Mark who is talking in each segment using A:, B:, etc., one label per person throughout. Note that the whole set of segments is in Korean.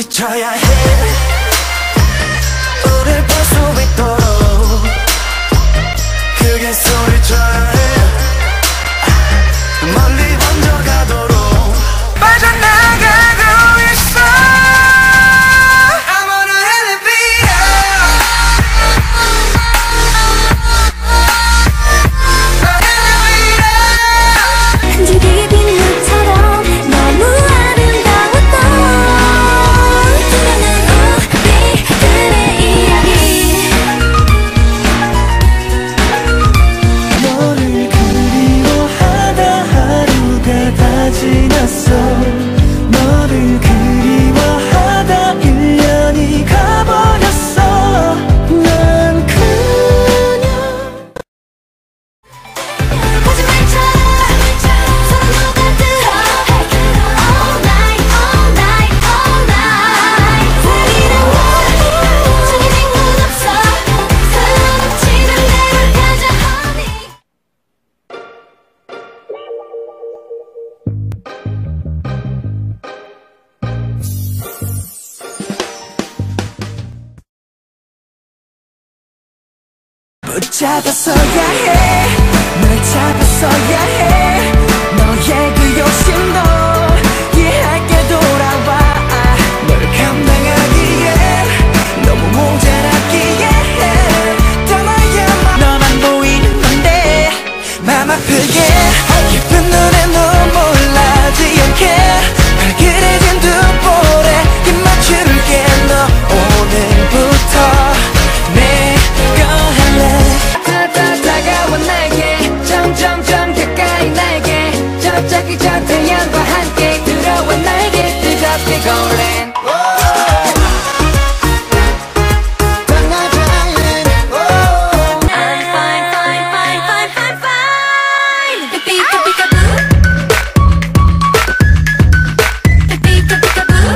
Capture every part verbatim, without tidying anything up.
A: 부딪혀야 해. 우릴 볼 수 있도록 크게 소리쳐야 해. 멀리 번져가도록 빠져나가고 있어. I wanna elevate up.
B: 흔들리게 빛나처럼 너무 아름다웠던 수많은 우리들의 이야기.
A: 너를 그리워하다 하루가 다 지났어. 너를 그리워하다 일 년이 가버렸어. 난 그냥
B: 거짓말처럼 서로 녹아들어 All night, all night, all night. 우리랑 너 정해진 건 없어. 서로 지는 대로 가자 honey.
A: 붙잡았어야 해. 널 잡았어야 해. 너의 그 욕심도 이해할게 돌아와. 널 감당하기에 너무 모자랐기에 떠나야만 너만 보이는 건데 맘 아프게 예쁜 눈에 눈물 나지 않게 발그레진 두 볼에 입 맞출게. 너 오늘부터 내 거 할래. 다가와 나에게 점점점 가까이 나에게 저짝이 저 태양과 함께 들어와 나에게 뜨겁게 걸린
B: I'm fine, fine, fine, fine, fine, fine. Pika-pika-boo. Pika-pika-boo.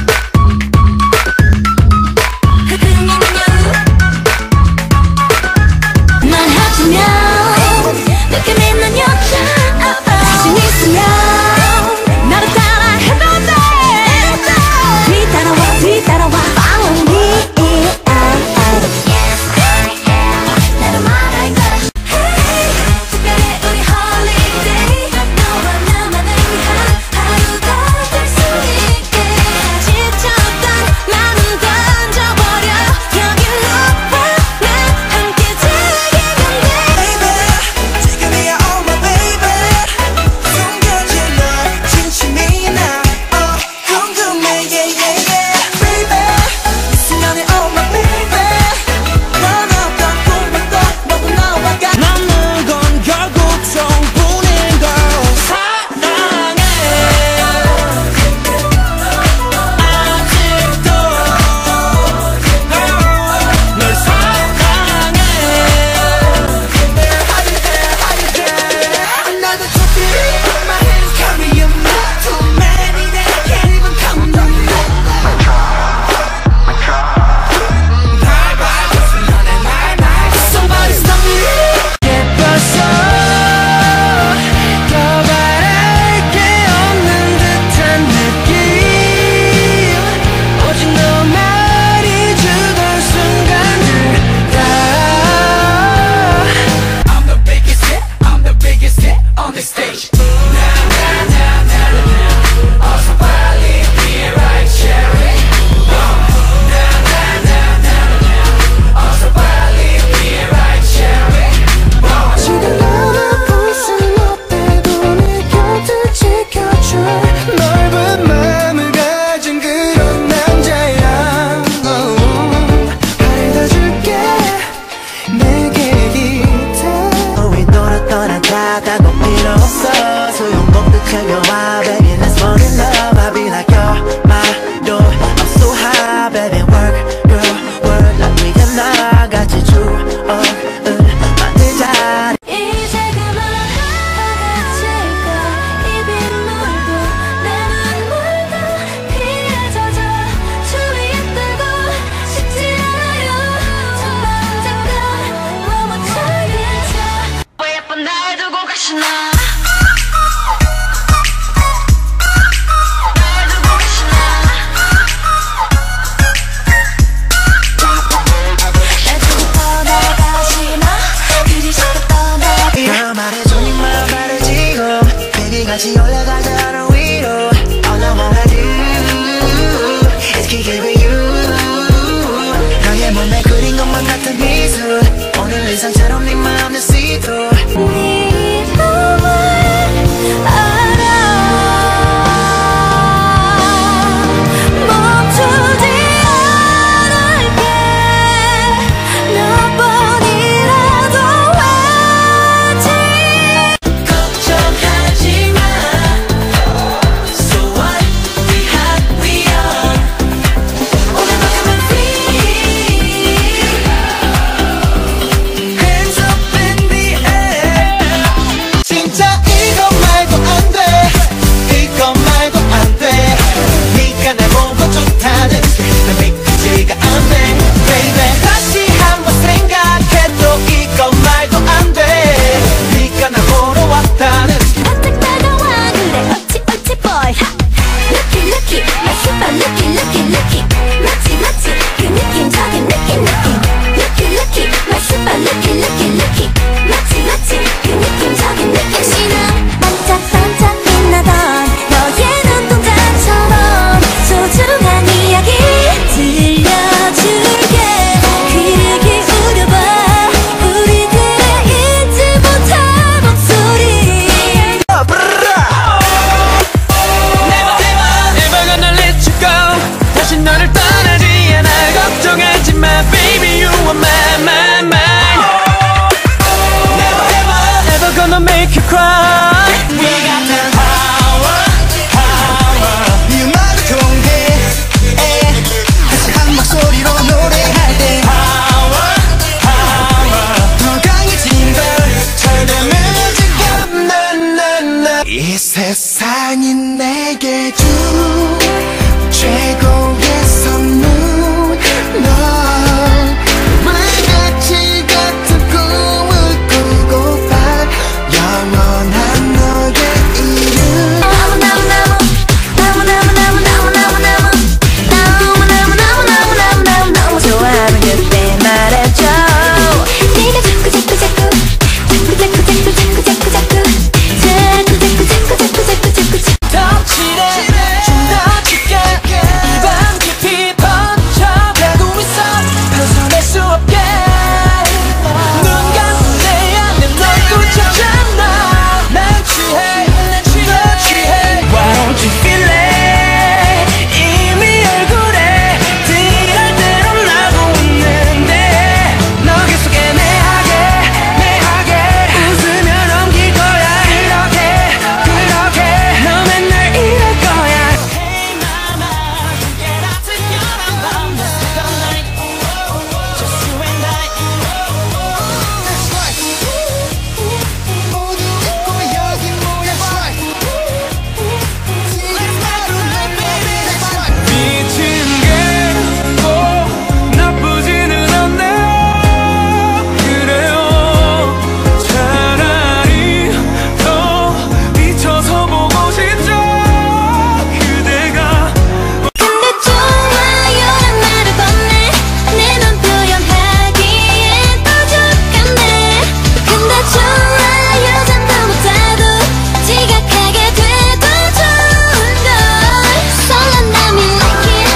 B: 만 하지면 느낌이 난 여자. 자신 있으면 나를 따라해도 돼. 뒤따라와 뒤따라와 Follow me. Yes, I am. 나도 말할 거야. Hey, 특별해 우리 holiday. 너와 나만을 위한 하루가 될 수 있게. 지쳤던 나는 던져버려. 여기로 와. 나 함께 달리게 건데.
A: 지금이야 oh my baby. 숨겨진 널 진심이 나 oh, 궁금해 yeah yeah yeah baby. 이 순간에 oh my baby. 넌 어떤 꿈을 꿔 너도 나와 같 남는 건 결국 성분인 걸 사랑해. 아직도 널 사랑해. Another trophy, put my hands carry you not too many that I can't even count them. Bye bye, just another night night. Somebody stop me. 예뻤어. 더 바랄 게 없는 듯한 느낌. 오직 너만이 주던 순간들 다. I'm the biggest hit, I'm the biggest hit on this stage. Na na na na na na. 어서 빨리 be right cherry. Na na na na na na. 어서 빨리 be right cherry. 지금 너만 볼 순 없대도 내 곁을 지켜줄 넓은 마음을 가진 그런 남자야. 바래다 줄게 내게 기대. 우리 너를 떠나가다고 필요 없어. 소용없는 챙겨와 baby let's fall in love. I'll be like you're my door. I'm so high baby work girl work like we got 나같이 추억을 만들자.
B: 이제 그만 사라질까. 이 빗물도 내 눈물도 피에 젖어 주위에 뜨고 싶지 않아요. 정말 잠깐 머뭇하겠어. 왜 예쁜 날 두고 가시나.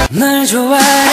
A: 널 좋아해